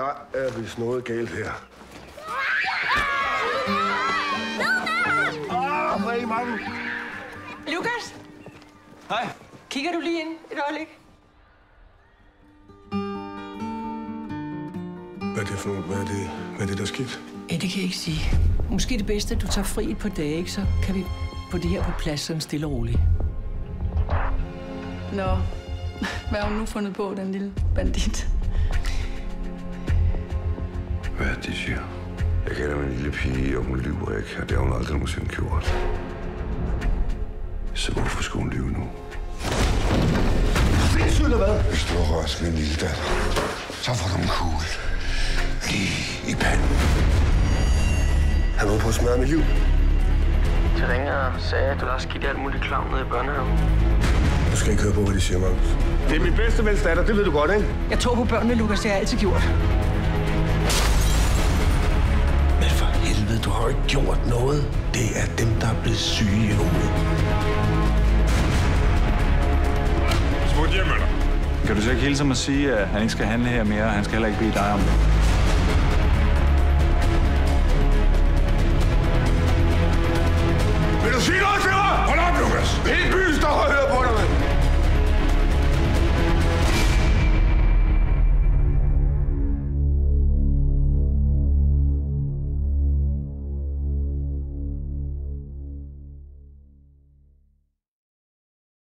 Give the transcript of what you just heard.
Der er vist noget galt her. Hvor er I mange? Lukas? Hej. Kigger du lige ind et øjeblik? Hvad er det for noget? Hvad er det, der er skidt? Ja, det kan jeg ikke sige. Måske det bedste, at du tager fri et par dage, ikke? Så kan vi få det her på plads sådan stille og roligt. Nå, hvad har hun nu fundet på, den lille bandit? Hvad er det, de siger? Jeg kender min lille pige, og hun lyver ikke, og det har hun aldrig nogensinde gjort. Så hvorfor skulle hun lyve nu? Sindssygt eller hvad? Hvis du har rørt min lille datter, så får du en kugle lige i panden. Han var på at smadre mit liv. Jeg ringer og sagde, at du har skidt alt muligt klam nede i børnehaven. Du skal ikke høre på, hvad de siger, Magnus. Det er min bedste vens datter, det ved du godt, ikke? Jeg tog på børnene, Lukas. Det har jeg altid gjort. Men for helvede, du har jo ikke gjort noget. Det er dem, der er blevet syge i hovedet. Smut hjem med dig. Kan du så ikke hilse mig at sige, at han ikke skal handle her mere, og han skal heller ikke bede dig om det?